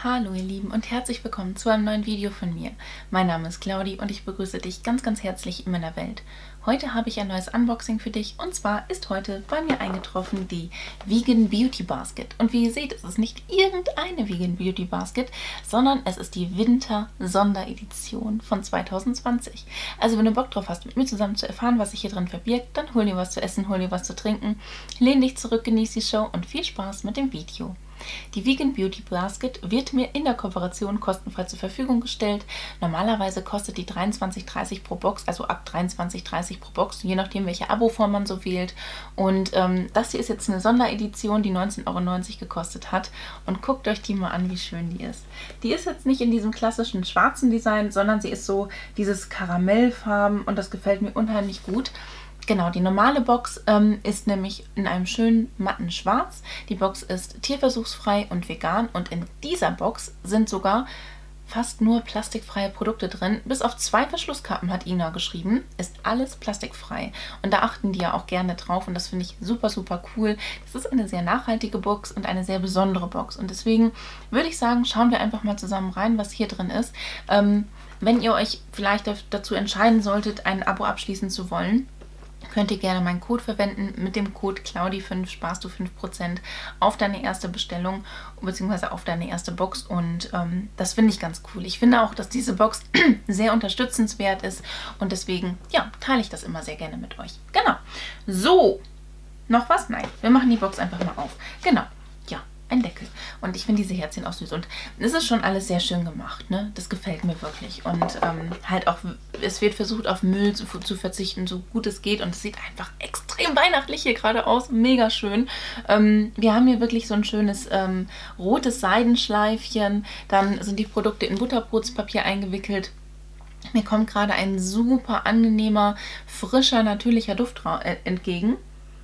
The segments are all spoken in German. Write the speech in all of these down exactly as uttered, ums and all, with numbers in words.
Hallo ihr Lieben und herzlich willkommen zu einem neuen Video von mir. Mein Name ist Claudi und ich begrüße dich ganz ganz herzlich in meiner Welt. Heute habe ich ein neues Unboxing für dich und zwar ist heute bei mir eingetroffen die Vegan Beauty Basket. Und wie ihr seht, es ist nicht irgendeine Vegan Beauty Basket, sondern es ist die Winter-Sonderedition von zwanzig zwanzig. Also wenn du Bock drauf hast, mit mir zusammen zu erfahren, was sich hier drin verbirgt, dann hol dir was zu essen, hol dir was zu trinken, lehn dich zurück, genieß die Show und viel Spaß mit dem Video. Die Vegan Beauty Basket wird mir in der Kooperation kostenfrei zur Verfügung gestellt. Normalerweise kostet die dreiundzwanzig dreißig pro Box, also ab dreiundzwanzig dreißig pro Box, je nachdem welche Abo-Form man so wählt. Und ähm, das hier ist jetzt eine Sonderedition, die neunzehn Euro neunzig gekostet hat. Und guckt euch die mal an, wie schön die ist. Die ist jetzt nicht in diesem klassischen schwarzen Design, sondern sie ist so dieses Karamellfarben und das gefällt mir unheimlich gut. Genau, die normale Box ähm, ist nämlich in einem schönen matten Schwarz. Die Box ist tierversuchsfrei und vegan und in dieser Box sind sogar fast nur plastikfreie Produkte drin. Bis auf zwei Verschlusskappen, hat Ina geschrieben, ist alles plastikfrei. Und da achten die ja auch gerne drauf und das finde ich super, super cool. Das ist eine sehr nachhaltige Box und eine sehr besondere Box. Und deswegen würde ich sagen, schauen wir einfach mal zusammen rein, was hier drin ist. Ähm, wenn ihr euch vielleicht dazu entscheiden solltet, ein Abo abschließen zu wollen, könnt ihr gerne meinen Code verwenden. Mit dem Code Claudi fünf sparst du fünf Prozent auf deine erste Bestellung bzw. auf deine erste Box und ähm, das finde ich ganz cool. Ich finde auch, dass diese Box sehr unterstützenswert ist und deswegen, ja, teile ich das immer sehr gerne mit euch. Genau. So, noch was? Nein, wir machen die Box einfach mal auf. Genau. Ein Deckel. Und ich finde diese Herzchen auch süß. Und es ist schon alles sehr schön gemacht, ne? Das gefällt mir wirklich. Und ähm, halt auch, es wird versucht, auf Müll zu, zu verzichten, so gut es geht. Und es sieht einfach extrem weihnachtlich hier gerade aus. Mega schön. Ähm, wir haben hier wirklich so ein schönes ähm, rotes Seidenschleifchen. Dann sind die Produkte in Butterbrotspapier eingewickelt. Mir kommt gerade ein super angenehmer, frischer, natürlicher Duft äh, entgegen.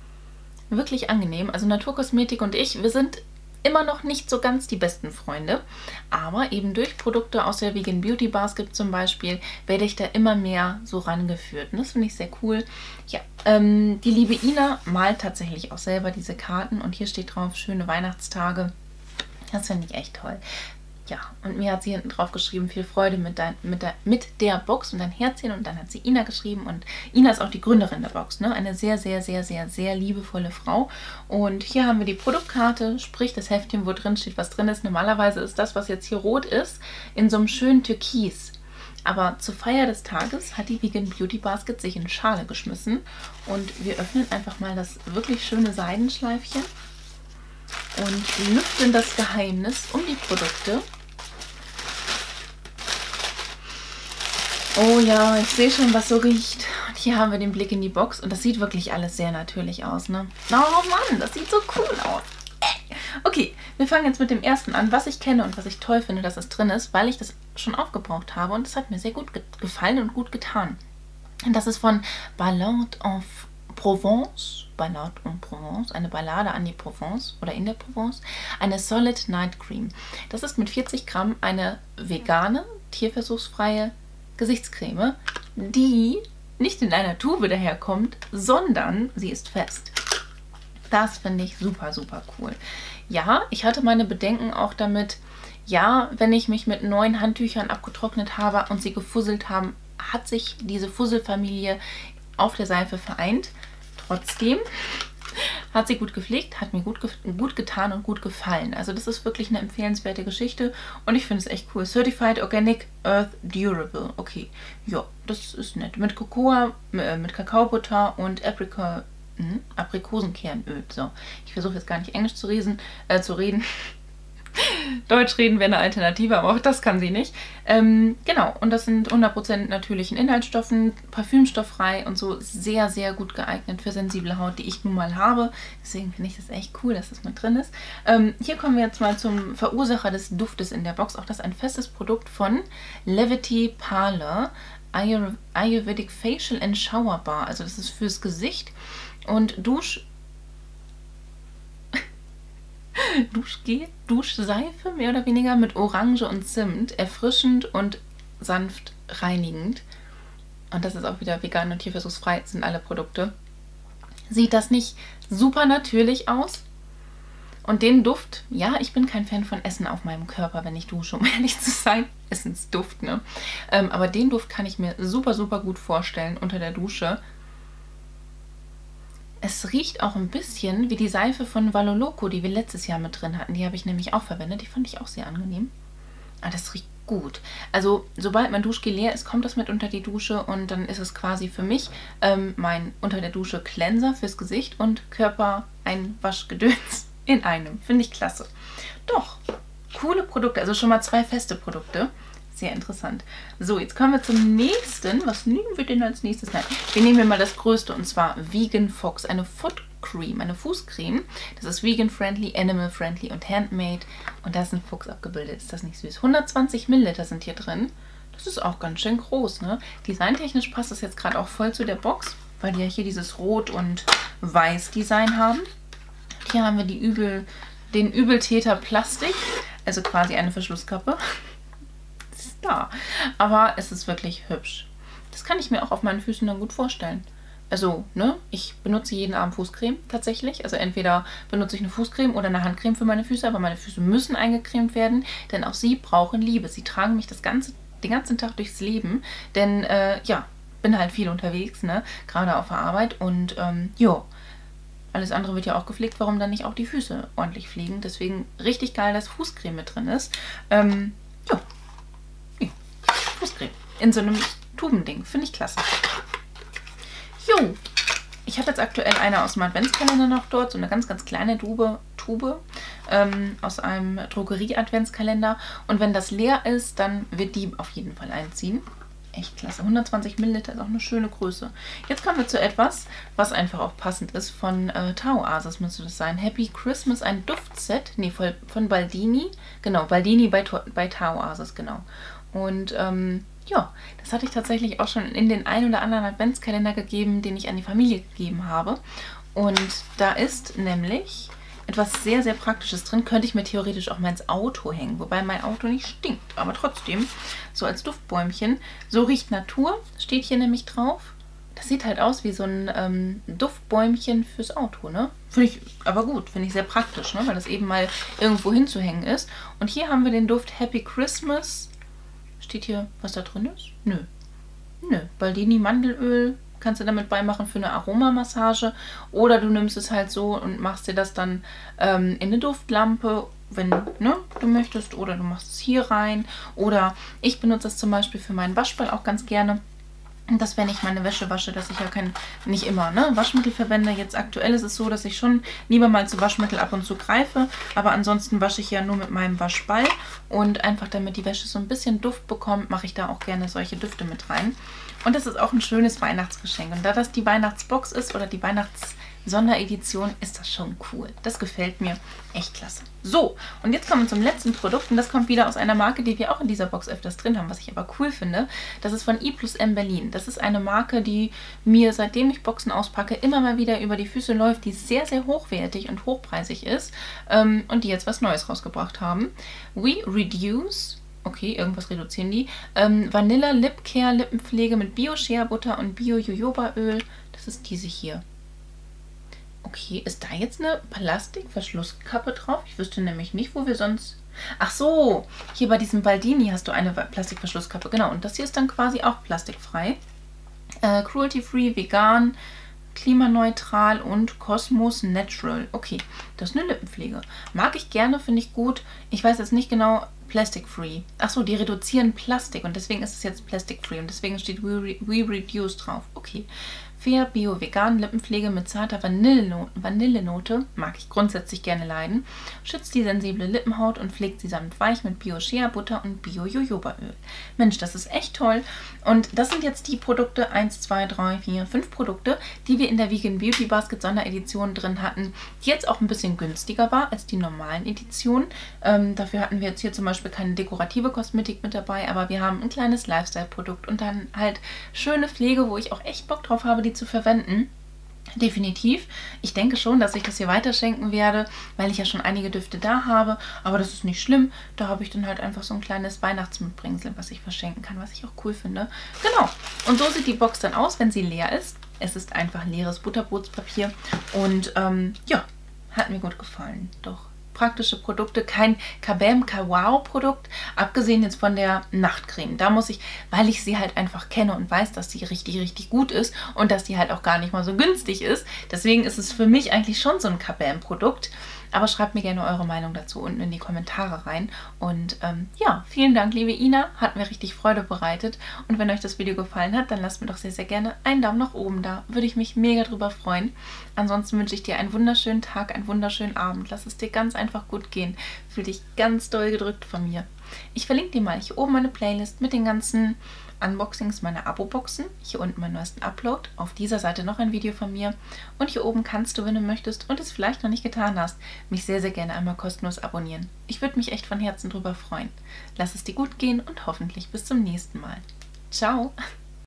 Wirklich angenehm. Also Naturkosmetik und ich, wir sind immer noch nicht so ganz die besten Freunde, aber eben durch Produkte aus der Vegan Beauty Basket zum Beispiel werde ich da immer mehr so rangeführt und das finde ich sehr cool. Ja, ähm, die liebe Ina malt tatsächlich auch selber diese Karten und hier steht drauf, schöne Weihnachtstage. Das finde ich echt toll. Ja, und mir hat sie hinten drauf geschrieben, viel Freude mit, dein, mit, der, mit der Box und ein Herzchen und dann hat sie Ina geschrieben und Ina ist auch die Gründerin der Box, ne? Eine sehr, sehr, sehr, sehr, sehr liebevolle Frau und hier haben wir die Produktkarte, sprich das Heftchen, wo drin steht, was drin ist. Normalerweise ist das, was jetzt hier rot ist, in so einem schönen Türkis. Aber zur Feier des Tages hat die Vegan Beauty Basket sich in Schale geschmissen und wir öffnen einfach mal das wirklich schöne Seidenschleifchen und lüften das Geheimnis um die Produkte. Oh ja, ich sehe schon, was so riecht. Und hier haben wir den Blick in die Box und das sieht wirklich alles sehr natürlich aus, ne? Oh Mann, das sieht so cool aus. Okay, wir fangen jetzt mit dem ersten an, was ich kenne und was ich toll finde, dass es drin ist, weil ich das schon aufgebraucht habe und es hat mir sehr gut ge gefallen und gut getan. Und das ist von Ballade en Provence, Ballade en Provence, eine Ballade an die Provence oder in der Provence, eine Solid Night Cream. Das ist mit vierzig Gramm eine vegane, tierversuchsfreie Gesichtscreme, die nicht in einer Tube daherkommt, sondern sie ist fest. Das finde ich super, super cool. Ja, ich hatte meine Bedenken auch damit, ja, wenn ich mich mit neuen Handtüchern abgetrocknet habe und sie gefusselt haben, hat sich diese Fusselfamilie auf der Seife vereint. Trotzdem hat sie gut gepflegt, hat mir gut, ge gut getan und gut gefallen. Also das ist wirklich eine empfehlenswerte Geschichte und ich finde es echt cool. Certified Organic Earth Durable. Okay, ja, das ist nett. Mit Cocoa, äh, mit Kakaobutter und Apricot, mh, Aprikosenkernöl. So, ich versuche jetzt gar nicht Englisch zu, riesen, äh, zu reden. Deutsch reden wäre eine Alternative, aber auch das kann sie nicht. Ähm, genau, und das sind hundert Prozent natürlichen Inhaltsstoffen, parfümstofffrei und so sehr, sehr gut geeignet für sensible Haut, die ich nun mal habe. Deswegen finde ich das echt cool, dass das mit drin ist. Ähm, hier kommen wir jetzt mal zum Verursacher des Duftes in der Box. Auch das ein festes Produkt von Levity Parlor Ayur Ayurvedic Facial and Shower Bar. Also das ist fürs Gesicht und Dusch... Duschgel, Duschseife mehr oder weniger mit Orange und Zimt, erfrischend und sanft reinigend. Und das ist auch wieder vegan und tierversuchsfrei, sind alle Produkte. Sieht das nicht super natürlich aus? Und den Duft, ja, ich bin kein Fan von Essen auf meinem Körper, wenn ich dusche, um ehrlich zu sein. Essensduft, ne? Ähm, aber den Duft kann ich mir super, super gut vorstellen unter der Dusche. Es riecht auch ein bisschen wie die Seife von Valo Loco, die wir letztes Jahr mit drin hatten. Die habe ich nämlich auch verwendet. Die fand ich auch sehr angenehm. Ah, das riecht gut. Also, sobald mein Duschgel leer ist, kommt das mit unter die Dusche und dann ist es quasi für mich ähm, mein unter der Dusche Cleanser fürs Gesicht und Körper ein Waschgedöns in einem. Finde ich klasse. Doch, coole Produkte. Also schon mal zwei feste Produkte. Sehr interessant. So, jetzt kommen wir zum nächsten. Was nehmen wir denn als nächstes? Nein, wir nehmen hier mal das größte und zwar Vegan Fox. Eine Foot Cream, eine Fußcreme. Das ist vegan-friendly, animal-friendly und handmade. Und da ist ein Fuchs abgebildet. Ist das nicht süß? hundertzwanzig Milliliter sind hier drin. Das ist auch ganz schön groß, ne? Designtechnisch passt das jetzt gerade auch voll zu der Box, weil die ja hier dieses Rot- und Weiß-Design haben. Hier haben wir die Übel, den Übeltäter Plastik, also quasi eine Verschlusskappe. Das ist da. Aber es ist wirklich hübsch. Das kann ich mir auch auf meinen Füßen dann gut vorstellen. Also, ne, ich benutze jeden Abend Fußcreme tatsächlich. Also entweder benutze ich eine Fußcreme oder eine Handcreme für meine Füße, aber meine Füße müssen eingecremt werden, denn auch sie brauchen Liebe. Sie tragen mich das ganze, den ganzen Tag durchs Leben, denn, äh, ja, bin halt viel unterwegs, ne, gerade auf der Arbeit und, ähm, jo, alles andere wird ja auch gepflegt, warum dann nicht auch die Füße ordentlich pflegen? Deswegen richtig geil, dass Fußcreme mit drin ist. Ähm, jo, ja, Fußcreme in so einem Tubending, finde ich klasse. Jo, ich habe jetzt aktuell eine aus dem Adventskalender noch dort, so eine ganz, ganz kleine Tube, Tube ähm, aus einem Drogerie-Adventskalender. Und wenn das leer ist, dann wird die auf jeden Fall einziehen. Echt klasse. hundertzwanzig Milliliter ist auch eine schöne Größe. Jetzt kommen wir zu etwas, was einfach auch passend ist. Von äh, Tauoasis müsste das sein. Happy Christmas, ein Duftset. Nee, von, von Baldini. Genau, Baldini bei, bei Tauoasis, genau. Und, ähm, ja, das hatte ich tatsächlich auch schon in den ein oder anderen Adventskalender gegeben, den ich an die Familie gegeben habe. Und da ist nämlich etwas sehr, sehr Praktisches drin. Könnte ich mir theoretisch auch mal ins Auto hängen, wobei mein Auto nicht stinkt. Aber trotzdem, so als Duftbäumchen. So riecht Natur, steht hier nämlich drauf. Das sieht halt aus wie so ein ähm, Duftbäumchen fürs Auto, ne? Finde ich aber gut, finde ich sehr praktisch, ne? Weil das eben mal irgendwo hinzuhängen ist. Und hier haben wir den Duft Happy Christmas. Steht hier, was da drin ist? Nö. Nö. Baldini Mandelöl kannst du damit beimachen für eine Aromamassage. Oder du nimmst es halt so und machst dir das dann ähm, in eine Duftlampe, wenn ne, du möchtest. Oder du machst es hier rein. Oder ich benutze das zum Beispiel für meinen Waschball auch ganz gerne. Dass wenn ich meine Wäsche wasche, dass ich ja kein, nicht immer, ne, Waschmittel verwende. Jetzt aktuell ist es so, dass ich schon lieber mal zu Waschmittel ab und zu greife. Aber ansonsten wasche ich ja nur mit meinem Waschball. Und einfach damit die Wäsche so ein bisschen Duft bekommt, mache ich da auch gerne solche Düfte mit rein. Und das ist auch ein schönes Weihnachtsgeschenk. Und da das die Weihnachtsbox ist oder die Weihnachts-Sonderedition, ist das schon cool. Das gefällt mir echt klasse. So, und jetzt kommen wir zum letzten Produkt. Und das kommt wieder aus einer Marke, die wir auch in dieser Box öfters drin haben, was ich aber cool finde. Das ist von I plus M Berlin. Das ist eine Marke, die mir, seitdem ich Boxen auspacke, immer mal wieder über die Füße läuft, die sehr, sehr hochwertig und hochpreisig ist. Ähm, und die jetzt was Neues rausgebracht haben. We Reduce... Okay, irgendwas reduzieren die. Ähm, Vanilla Lip Care Lippenpflege mit Bio-Shea-Butter und Bio-Jojobaöl. Das ist diese hier. Okay, ist da jetzt eine Plastikverschlusskappe drauf? Ich wüsste nämlich nicht, wo wir sonst... Ach so, hier bei diesem Baldini hast du eine Plastikverschlusskappe. Genau, und das hier ist dann quasi auch plastikfrei. Äh, Cruelty-free, vegan, klimaneutral und Cosmos Natural. Okay, das ist eine Lippenpflege. Mag ich gerne, finde ich gut. Ich weiß jetzt nicht genau... Plastic Free. Achso, die reduzieren Plastik und deswegen ist es jetzt Plastic Free und deswegen steht We, Re We Reduce drauf. Okay. Fair, Bio, Vegan, Lippenpflege mit zarter Vanillenote, Vanillenote, mag ich grundsätzlich gerne leiden, schützt die sensible Lippenhaut und pflegt sie sanft weich mit Bio-Shea-Butter und Bio-Jojobaöl. Mensch, das ist echt toll. Und das sind jetzt die Produkte, eins, zwei, drei, vier, fünf Produkte, die wir in der Vegan Beauty Basket Sonderedition drin hatten, die jetzt auch ein bisschen günstiger war als die normalen Editionen. Ähm, dafür hatten wir jetzt hier zum Beispiel keine dekorative Kosmetik mit dabei, aber wir haben ein kleines Lifestyle-Produkt und dann halt schöne Pflege, wo ich auch echt Bock drauf habe, die zu verwenden. Definitiv. Ich denke schon, dass ich das hier weiterschenken werde, weil ich ja schon einige Düfte da habe, aber das ist nicht schlimm. Da habe ich dann halt einfach so ein kleines Weihnachtsmitbringsel, was ich verschenken kann, was ich auch cool finde. Genau. Und so sieht die Box dann aus, wenn sie leer ist. Es ist einfach leeres Butterbrotspapier und ähm, ja, hat mir gut gefallen. Doch, praktische Produkte, kein Kabam Kawau Produkt, abgesehen jetzt von der Nachtcreme. Da muss ich, weil ich sie halt einfach kenne und weiß, dass sie richtig, richtig gut ist und dass die halt auch gar nicht mal so günstig ist. Deswegen ist es für mich eigentlich schon so ein Kabam Produkt. Aber schreibt mir gerne eure Meinung dazu unten in die Kommentare rein. Und ähm, ja, vielen Dank, liebe Ina. Hat mir richtig Freude bereitet. Und wenn euch das Video gefallen hat, dann lasst mir doch sehr, sehr gerne einen Daumen nach oben da. Würde ich mich mega drüber freuen. Ansonsten wünsche ich dir einen wunderschönen Tag, einen wunderschönen Abend. Lass es dir ganz einfach gut gehen. Fühl dich ganz doll gedrückt von mir. Ich verlinke dir mal hier oben meine Playlist mit den ganzen Unboxings meiner Abo-Boxen. Hier unten meinen neuesten Upload. Auf dieser Seite noch ein Video von mir. Und hier oben kannst du, wenn du möchtest und es vielleicht noch nicht getan hast, mich sehr, sehr gerne einmal kostenlos abonnieren. Ich würde mich echt von Herzen drüber freuen. Lass es dir gut gehen und hoffentlich bis zum nächsten Mal. Ciao!